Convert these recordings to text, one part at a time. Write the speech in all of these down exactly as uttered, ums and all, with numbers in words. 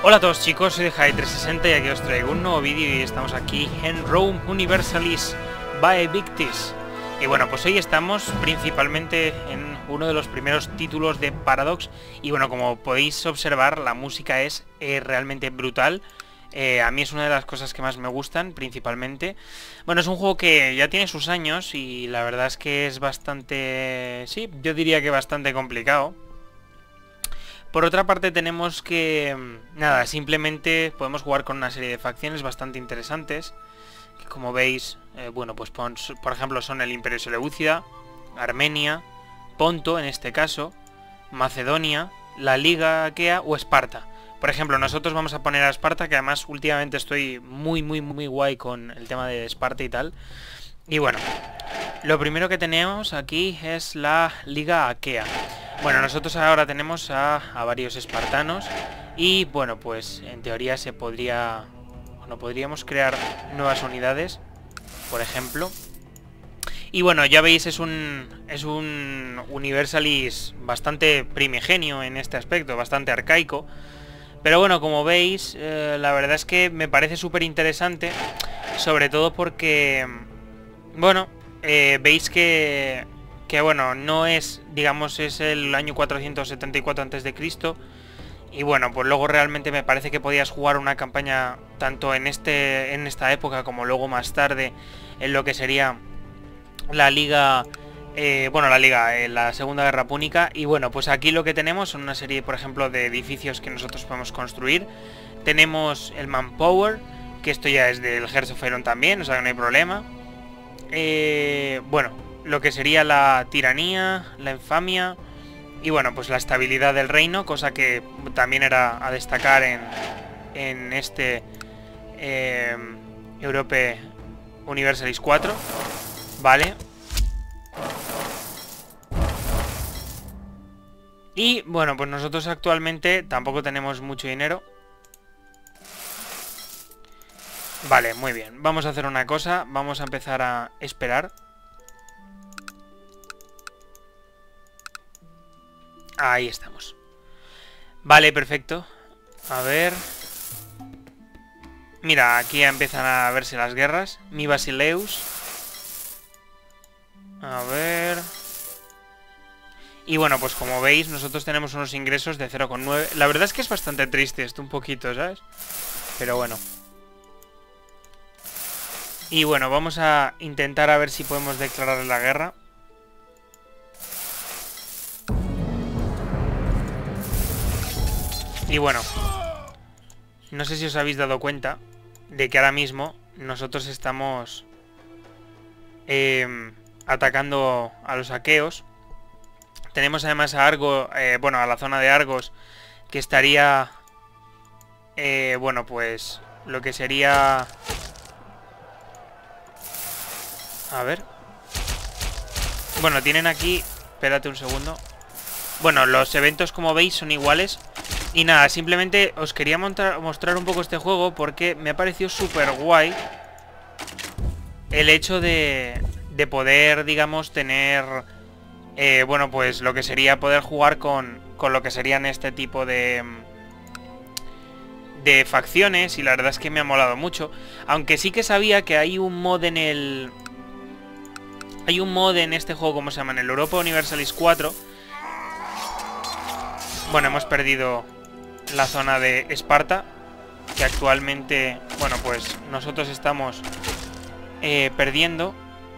Hola a todos chicos, soy de Jai trescientos sesenta y aquí os traigo un nuevo vídeo y estamos aquí en Rome Universalis by Victis. Y bueno, pues hoy estamos principalmente en uno de los primeros títulos de Paradox. Y bueno, como podéis observar, la música es eh, realmente brutal. Eh, a mí es una de las cosas que más me gustan, principalmente. Bueno, es un juego que ya tiene sus años y la verdad es que es bastante... sí, yo diría que bastante complicado. Por otra parte tenemos que... nada, simplemente podemos jugar con una serie de facciones bastante interesantes. Que como veis, eh, bueno, pues por, por ejemplo son el Imperio Seleucida, Armenia, Ponto en este caso, Macedonia, la Liga Aquea o Esparta. Por ejemplo, nosotros vamos a poner a Esparta, que además últimamente estoy muy, muy, muy guay con el tema de Esparta y tal. Y bueno, lo primero que tenemos aquí es la Liga Aquea. Bueno, nosotros ahora tenemos a, a varios espartanos y bueno, pues en teoría se podría... bueno, podríamos crear nuevas unidades, por ejemplo. Y bueno, ya veis, es un, es un Universalis bastante primigenio en este aspecto, bastante arcaico. Pero bueno, como veis, eh, la verdad es que me parece súper interesante, sobre todo porque, bueno, eh, veis que... que bueno, no es, digamos, es el año cuatrocientos setenta y cuatro antes de Cristo. Y bueno, pues luego realmente me parece que podías jugar una campaña tanto en este en esta época como luego más tarde en lo que sería la Liga, eh, bueno, la Liga, eh, la Segunda Guerra Púnica. Y bueno, pues aquí lo que tenemos son una serie, por ejemplo, de edificios que nosotros podemos construir. Tenemos el Manpower, que esto ya es del Hearts of Iron también, o sea que no hay problema. Eh, bueno, lo que sería la tiranía, la infamia y bueno, pues la estabilidad del reino, cosa que también era a destacar en, en este eh, Europe Universalis cuatro, ¿vale? Y bueno, pues nosotros actualmente tampoco tenemos mucho dinero. Vale, muy bien, vamos a hacer una cosa, vamos a empezar a esperar. Ahí estamos. Vale, perfecto. A ver. Mira, aquí ya empiezan a verse las guerras. Mi Basileus. A ver. Y bueno, pues como veis, nosotros tenemos unos ingresos de cero coma nueve. La verdad es que es bastante triste esto, un poquito, ¿sabes? Pero bueno. Y bueno, vamos a intentar a ver si podemos declarar la guerra. Y bueno, no sé si os habéis dado cuenta de que ahora mismo nosotros estamos eh, atacando a los aqueos. Tenemos además a Argo, eh, bueno, a la zona de Argos, que estaría, eh, bueno, pues lo que sería... A ver. Bueno, tienen aquí... Espérate un segundo. Bueno, los eventos, como veis, son iguales. Y nada, simplemente os quería mostrar, mostrar un poco este juego porque me ha parecido súper guay el hecho de, de poder, digamos, tener, eh, bueno, pues lo que sería poder jugar con, con lo que serían este tipo de, de facciones. Y la verdad es que me ha molado mucho. Aunque sí que sabía que hay un mod en el... Hay un mod en este juego, ¿cómo se llama? En el Europa Universalis cuatro. Bueno, hemos perdido la zona de Esparta, que actualmente, bueno, pues nosotros estamos eh, perdiendo.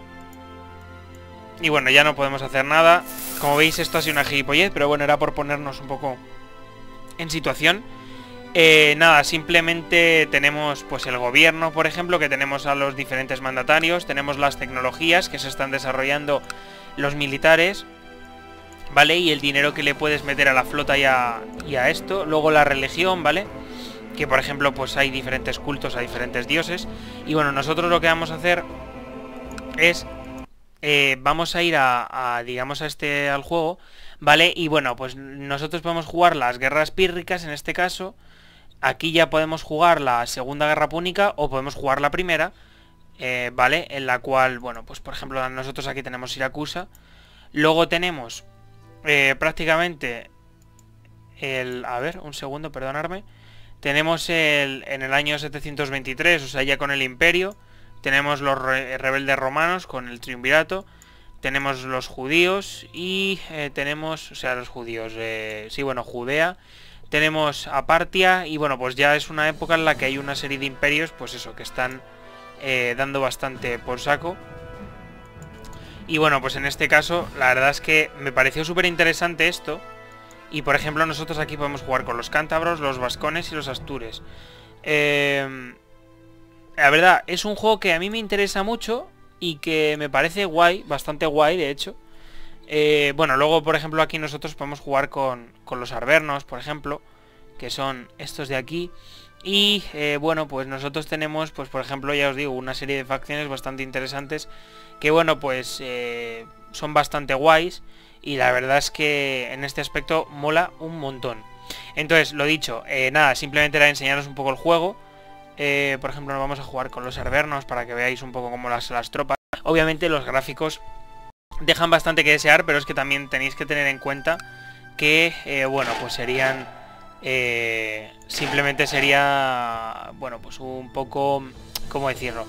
Y bueno, ya no podemos hacer nada. Como veis, esto ha sido una gilipollez, pero bueno, era por ponernos un poco en situación. Eh, nada, simplemente tenemos pues el gobierno, por ejemplo, que tenemos a los diferentes mandatarios. Tenemos las tecnologías que se están desarrollando los militares, ¿vale? Y el dinero que le puedes meter a la flota y a, y a esto. Luego la religión, ¿vale? Que por ejemplo pues hay diferentes cultos a diferentes dioses. Y bueno, nosotros lo que vamos a hacer es... Eh, vamos a ir a, a, digamos, a este, al juego, ¿vale? Y bueno, pues nosotros podemos jugar las guerras pírricas en este caso. Aquí ya podemos jugar la Segunda Guerra Púnica o podemos jugar la primera, eh, ¿vale? En la cual, bueno, pues por ejemplo nosotros aquí tenemos Siracusa. Luego tenemos eh, prácticamente el... A ver, un segundo, perdonadme. Tenemos el, en el año setecientos veintitrés, o sea, ya con el Imperio. Tenemos los re rebeldes romanos con el triunvirato. Tenemos los judíos y eh, tenemos, o sea, los judíos, eh, sí, bueno, Judea. Tenemos a Partia y bueno, pues ya es una época en la que hay una serie de imperios, pues eso, que están eh, dando bastante por saco. Y bueno, pues en este caso, la verdad es que me pareció súper interesante esto. Y por ejemplo, nosotros aquí podemos jugar con los cántabros, los vascones y los astures. Eh, la verdad, es un juego que a mí me interesa mucho y que me parece guay, bastante guay de hecho. Eh, bueno, luego por ejemplo aquí nosotros podemos jugar con, con los arvernos, por ejemplo, que son estos de aquí. Y eh, bueno, pues nosotros tenemos, pues por ejemplo, ya os digo, una serie de facciones bastante interesantes que bueno, pues eh, son bastante guays. Y la verdad es que en este aspecto mola un montón. Entonces, lo dicho, eh, nada, simplemente era enseñaros un poco el juego. eh, Por ejemplo, nos vamos a jugar con los arvernos para que veáis un poco cómo las, las tropas. Obviamente los gráficos dejan bastante que desear, pero es que también tenéis que tener en cuenta que, eh, bueno, pues serían... Eh, simplemente sería, bueno, pues un poco... ¿Cómo decirlo?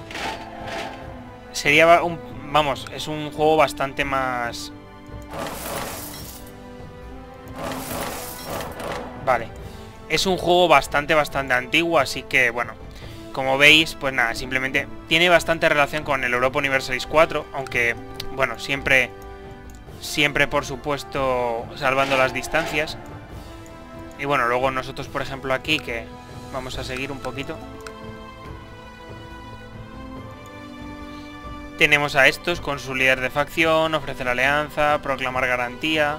Sería un... Vamos, es un juego bastante más... Vale. Es un juego bastante, bastante antiguo, así que, bueno... Como veis, pues nada, simplemente tiene bastante relación con el Europa Universalis cuatro, aunque, bueno, siempre, siempre por supuesto, salvando las distancias. Y bueno, luego nosotros, por ejemplo, aquí, que vamos a seguir un poquito. Tenemos a estos con su líder de facción, ofrecer alianza, proclamar garantía.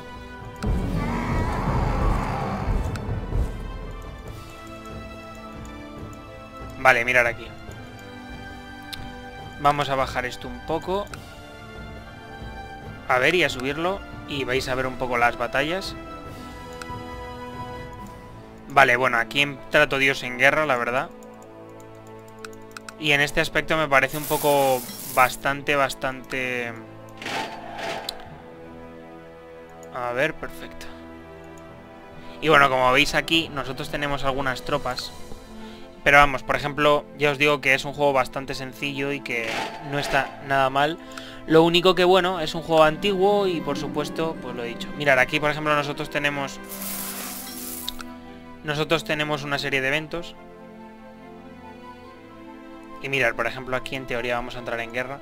Vale, mirar aquí. Vamos a bajar esto un poco. A ver, y a subirlo. Y vais a ver un poco las batallas. Vale, bueno, aquí entra todo Dios en guerra, la verdad. Y en este aspecto me parece un poco bastante, bastante... A ver, perfecto. Y bueno, como veis aquí, nosotros tenemos algunas tropas. Pero vamos, por ejemplo, ya os digo que es un juego bastante sencillo y que no está nada mal. Lo único que, bueno, es un juego antiguo y por supuesto, pues lo he dicho. Mirad, aquí por ejemplo nosotros tenemos... Nosotros tenemos una serie de eventos. Y mirad, por ejemplo, aquí en teoría vamos a entrar en guerra.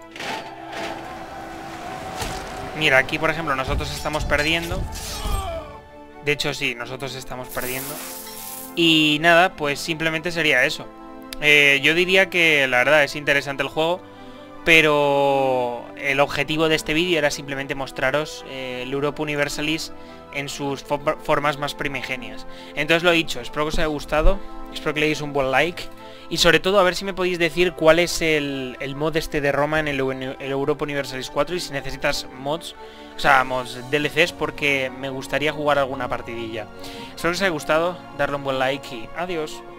Mira, aquí por ejemplo nosotros estamos perdiendo. De hecho sí, nosotros estamos perdiendo. Y nada, pues simplemente sería eso. eh, Yo diría que la verdad es interesante el juego, pero el objetivo de este vídeo era simplemente mostraros eh, el Europa Universalis en sus fo formas más primigenias. Entonces lo dicho, espero que os haya gustado, espero que le deis un buen like. Y sobre todo a ver si me podéis decir cuál es el, el mod este de Roma en el, el Europa Universalis cuatro. Y si necesitas mods, o sea, mods D L Cs, porque me gustaría jugar alguna partidilla. Espero que os haya gustado, darle un buen like y adiós.